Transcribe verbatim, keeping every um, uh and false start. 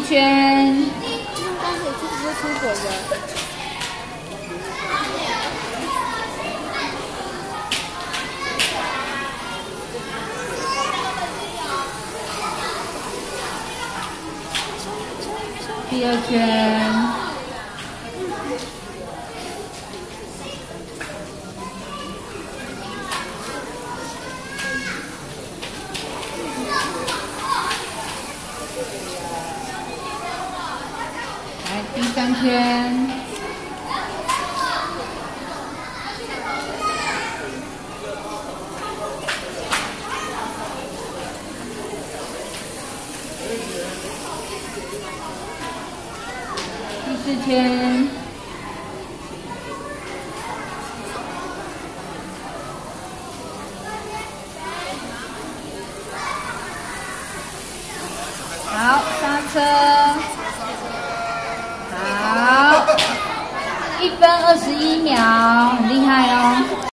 圈。 刚才出不出国的？ 第二圈。 来第三圈，第四圈，好，刹车。 好，一分二十一秒，很厉害哦。